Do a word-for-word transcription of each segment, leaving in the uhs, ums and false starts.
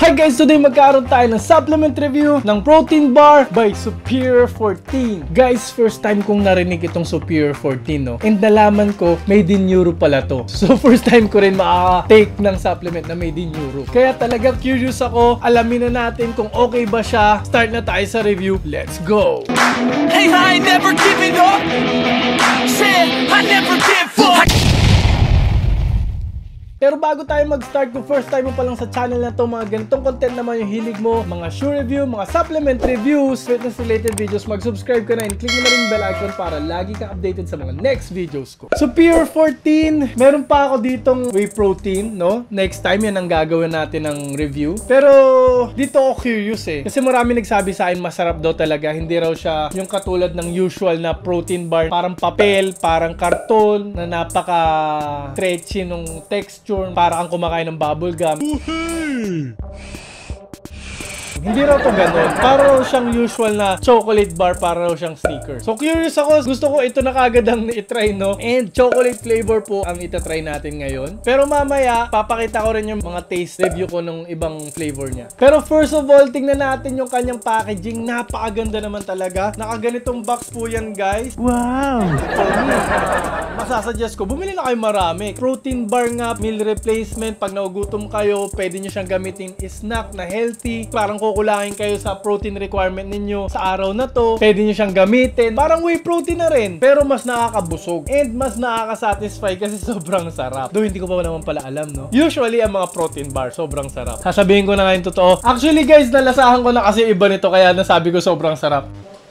Hi guys! Today magkaroon tayo ng supplement review ng protein bar by Superior fourteen. Guys, first time kong narinig itong Superior fourteen, no? And nalaman ko, made in Europe pala to. So first time ko rin makaka-take ng supplement na made in Europe. Kaya talaga curious ako, alamin na natin kung okay ba siya. Start na tayo sa review. Let's go! Hey, I ain't never giving up. Said I never give up. Pero bago tayo mag-start, kung first time mo pa lang sa channel na to, mga ganitong content naman yung hilig mo, mga shoe review, mga supplement reviews, fitness related videos, mag-subscribe ka na and click mo na rin yung bell icon para lagi kang updated sa mga next videos ko. Superior fourteen, meron pa ako ditong whey protein, no? Next time yan ang gagawin natin ng review. Pero dito ako curious eh. Kasi marami nagsabi sa akin masarap daw talaga. Hindi raw siya yung katulad ng usual na protein bar. Parang papel, parang karton, na napaka-stretchy nung texture. Para kang kumakain ng bubble gum. Hindi raw to ganun. Para raw siyang usual na chocolate bar, para raw siyang sneaker. So curious ako, gusto ko ito na kagad ang itry, no? And chocolate flavor po ang itatry natin ngayon. Pero mamaya, papakita ko rin yung mga taste review ko ng ibang flavor niya. Pero first of all, tingnan natin yung kanyang packaging. Napakaganda naman talaga. Nakaganitong box po yan, guys. Wow! For me, masasuggest ko, bumili na kayo marami. Protein bar nga, meal replacement. Pag naugutom kayo, pwede nyo siyang gamitin snack na healthy. Parang kukulangin kayo sa protein requirement ninyo sa araw na to, pwede nyo siyang gamitin. Parang whey protein na rin, pero mas nakakabusog and mas nakakasatisfy kasi sobrang sarap. Though hindi ko pa naman pala alam, no? Usually, ang mga protein bar, sobrang sarap. Sasabihin ko na nga yung totoo. Actually, guys, nalasahan ko na kasi iba nito, kaya nasabi ko sobrang sarap.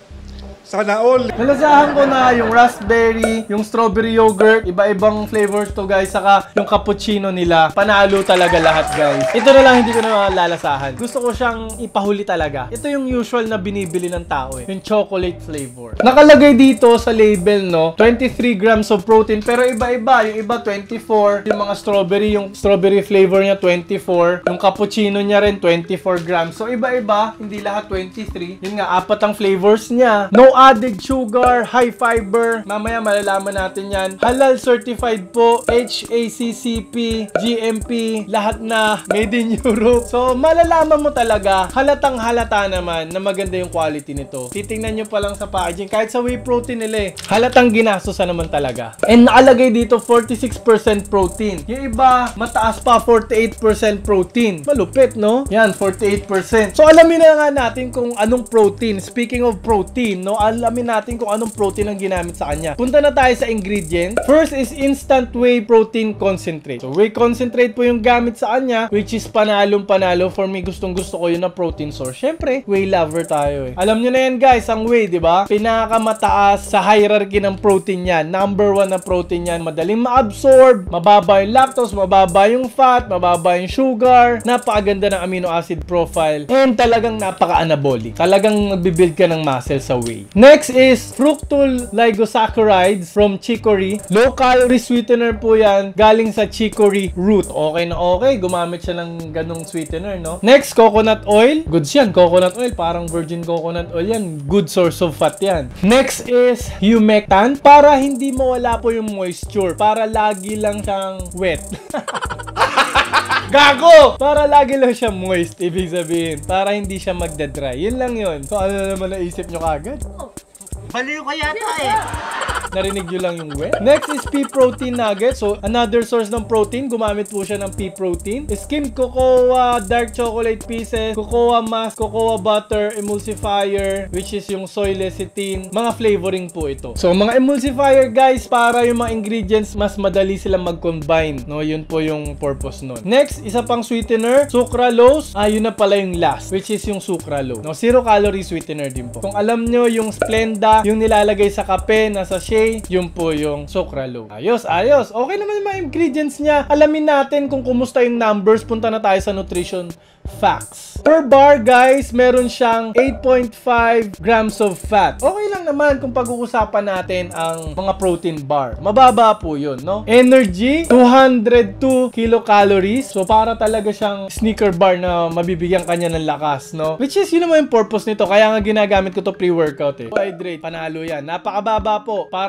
Sana all. Nalasahan ko na yung raspberry, yung strawberry yogurt, iba-ibang flavors to, guys, saka yung cappuccino nila. Panalo talaga lahat, guys. Ito na lang hindi ko na lalasahan. Gusto ko siyang ipahuli talaga. Ito yung usual na binibili ng tao eh, yung chocolate flavor. Nakalagay dito sa label, no, twenty-three grams of protein, pero iba-iba. Yung iba twenty-four, yung mga strawberry, yung strawberry flavor niya twenty-four, yung cappuccino niya rin twenty-four grams. So iba-iba, hindi lahat twenty-three. Yun nga, apat ang flavors niya. No added sugar, high fiber. Mamaya malalaman natin yan. Halal certified po, H A C C P, G M P, lahat na made in Europe. So malalaman mo talaga, halatang halata naman na maganda yung quality nito. Titingnan nyo pa lang sa packaging, kahit sa whey protein nila eh, halatang ginastosan naman talaga. And nakalagay dito forty-six percent protein. Yung iba, mataas pa, forty-eight percent protein. Malupit, no? Yan, forty-eight percent. So alamin na nga natin kung anong protein. Speaking of protein, no, alamin natin kung anong protein ang ginamit sa kanya. Punta na tayo sa ingredient. First is instant whey protein concentrate. So whey concentrate po yung gamit sa kanya, which is panalong panalo. For me, gustong gusto ko yun na protein source. Syempre, whey lover tayo eh. Alam nyo na yan, guys, ang whey, di ba? Pinakamataas sa hierarchy ng protein yan. Number one na protein yan. Madaling ma-absorb, mababa yung lactose, mababa yung fat, mababa yung sugar. Napakaganda ng amino acid profile. And talagang napaka-anabolic. Talagang nagbibuild ka ng muscle sa whey. Next is fructoligosaccharides from chicory. Low calorie sweetener po yan, galing sa chicory root. Okay na okay, gumamit siya ng ganong sweetener, no? Next, coconut oil. Goods yan, coconut oil. Parang virgin coconut oil yan. Good source of fat yan. Next is humectant. Para hindi mawala po yung moisture. Para lagi lang siyang wet. Gago! Para lagi lang siya moist, ibig sabihin. Para hindi siya magdadry. Yun lang yun. So ano naman naisip nyo kagad? Baliw ka yata eh. Narinig nyo lang yung wet. Next is pea protein nugget. So, another source ng protein. Gumamit po siya ng pea protein. Skimmed cocoa, dark chocolate pieces, cocoa mask, cocoa butter, emulsifier, which is yung soy lecithin. Mga flavoring po ito. So, mga emulsifier, guys, para yung mga ingredients, mas madali silang mag-combine. No, yun po yung purpose nun. Next, isa pang sweetener, sucralose. Ah, yun na pala yung last, which is yung sucralose. No, zero calorie sweetener din po. Kung alam nyo, yung Splenda, yung nilalagay sa kape, nasa shake, yun po yung sucralose. Ayos, ayos. Okay naman yung mga ingredients niya. Alamin natin kung kumusta yung numbers. Punta na tayo sa nutrition facts. Per bar, guys, meron siyang eight point five grams of fat. Okay lang naman kung pag-uusapan natin ang mga protein bar. Mababa po yun, no? Energy, two hundred two kilocalories. So, para talaga siyang sneaker bar na mabibigyan kanya ng lakas, no? Which is, yun naman yung purpose nito. Kaya nga ginagamit ko to pre-workout eh. Hydrate, panalo yan. Napakababa po. Para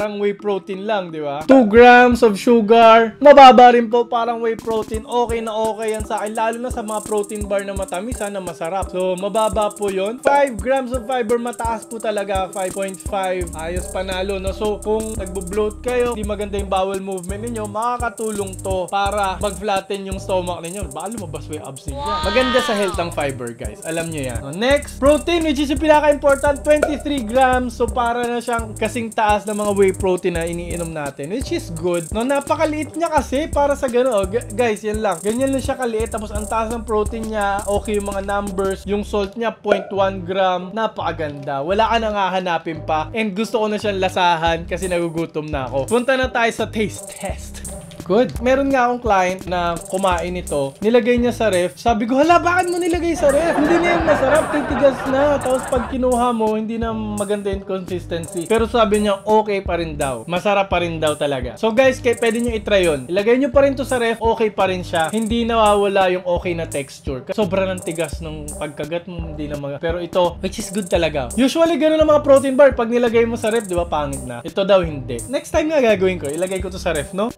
parang whey protein lang, di ba? two grams of sugar. Mababa rin po, parang whey protein. Okay na okay yan sa akin. Lalo na sa mga protein bar na matamis, na masarap. So, mababa po yun. five grams of fiber, mataas po talaga. five point five. Ayos, panalo, no? So, kung nagbo-bloat kayo, di maganda yung bowel movement ninyo, makakatulong to para mag-flatten yung stomach ninyo. Baka lumabas yung abs ninyo. Maganda sa health ang fiber, guys. Alam nyo yan. So, next, protein, which is yung pinaka-important, twenty-three grams. So, para na siyang kasing taas ng mga whey protein na iniinom natin, which is good. No, napakaliit niya kasi para sa gano'n. Oh, guys, yan lang. Ganyan lang siya kaliit. Tapos, ang taas ng protein niya, okay yung mga numbers. Yung salt niya, zero point one gram. Napakaganda. Wala ka nang hahanapin pa. And gusto ko na siyang lasahan kasi nagugutom na ako. Punta na tayo sa taste test. Good. Meron nga akong client na kumain ito. Nilagay niya sa ref. Sabi ko, hala, bakit mo nilagay sa ref? Hindi na yung masarap. Titigas na. Tapos pag kinuha mo, hindi na maganda yung consistency. Pero sabi niya, okay pa rin daw. Masarap pa rin daw talaga. So guys, kaya pwede nyo itry yun. Ilagay nyo pa rin to sa ref. Okay pa rin siya. Hindi nawawala yung okay na texture. Sobra ng tigas ng pagkagat mo. Hindi na mag... Pero ito, which is good talaga. Usually, gano'n ang mga protein bar. Pag nilagay mo sa ref, di ba, pangit na. Ito daw hindi. Next time nga gagawin ko, ilagay ko to sa ref, no?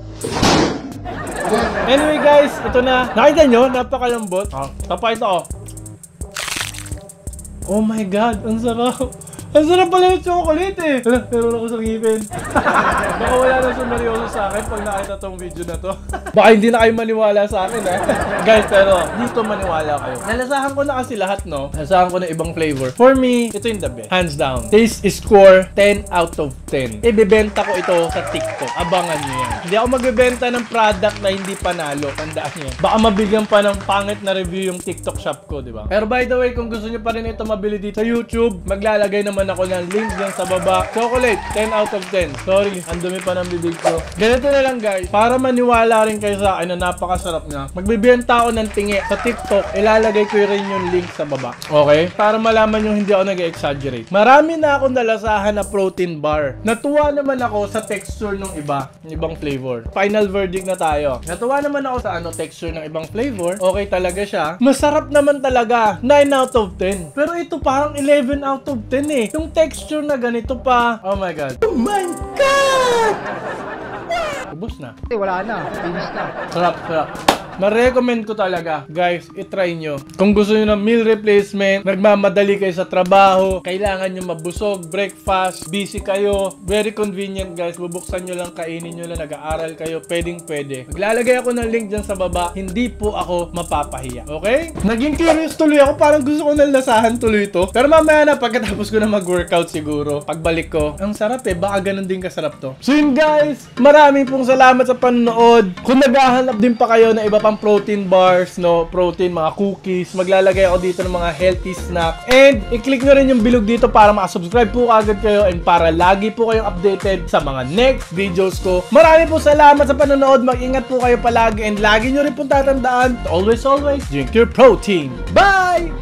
Anyway guys, ito na. Nakita nyo? Napakalambot. Oh, tapay ito oh. Oh my god, ang sarap. Ang sarap pala yung chocolate eh. Hala, meron ako sa ngipin. Baka wala na siya seryoso sa akin pag nakita tong video na to. Baka hindi na kayo maniwala sa akin eh. Guys, pero dito maniwala kayo. Nalasahan ko na kasi lahat, no? Nalasahan ko na ibang flavor. For me, ito yung the best. Hands down. Taste score, ten out of ten. Ibebenta ko ito sa TikTok. Abangan nyo yan. Hindi ako magbebenta ng product na hindi panalo. Tandaan nyo. Baka mabigyan pa ng pangit na review yung TikTok shop ko, di ba? Pero by the way, kung gusto nyo pa rin ito mabili dito sa YouTube, maglalagay naman ako ng link dyan sa baba. Chocolate, ten out of ten. Sorry, ang dumi pa ng bibig ko. Ganito na lang guys, para maniwala rin kayo sa akin na napakasarap na. Magbibenta ako ng tingi sa TikTok, ilalagay ko rin yung link sa baba. Okay? Para malaman yung hindi ako nag-exaggerate. Marami na akong nalasahan na protein bar. Natuwa naman ako sa texture ng iba, ng ibang flavor. Final verdict na tayo. Natuwa naman ako sa ano texture ng ibang flavor. Okay talaga siya. Masarap naman talaga. nine out of ten. Pero ito parang eleven out of ten eh. Yung texture na ganito pa. Oh my god. Oh my god! Ubus na. Wala na, finish na. Sarap, sarap. Ma-recommend ko talaga, guys, itry nyo. Kung gusto nyo ng meal replacement, nagmamadali kayo sa trabaho, kailangan nyo mabusog, breakfast, busy kayo, very convenient guys, bubuksan nyo lang, kainin nyo lang, nag-aaral kayo, pwedeng pwede. Maglalagay ako ng link dyan sa baba, hindi po ako mapapahiya, okay? Naging curious tuloy ako, parang gusto ko nang lasahan tuloy ito. Pero mamaya na, pagkatapos ko na mag-workout siguro, pagbalik ko, ang sarap eh, baka ganun din kasarap to. So yun guys, maraming pong salamat sa panonood. Kung naghahanap din pa kayo na iba pang protein bars, no, protein, mga cookies, maglalagay ako dito ng mga healthy snacks. And i-click nyo rin yung bilog dito para makasubscribe po kagad kayo and para lagi po kayong updated sa mga next videos ko. Maraming po salamat sa panonood. Mag-ingat po kayo palagi and lagi nyo rin po tatandaan, always always drink your protein. Bye!